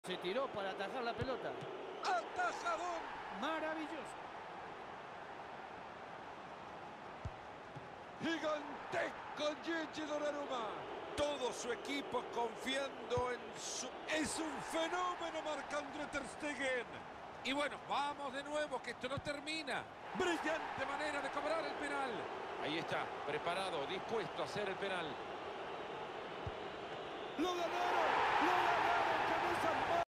Se tiró para atajar la pelota. ¡Atajadón! Maravilloso. Gigantesco Gigi Donnarumma. Todo su equipo confiando en su... ¡Es un fenómeno Marc-André ter Stegen! Y bueno, vamos de nuevo, que esto no termina. ¡Brillante Manera de cobrar el penal. Ahí está, preparado, dispuesto a hacer el penal. ¡Lo ganaron! ¡Lo ganaron!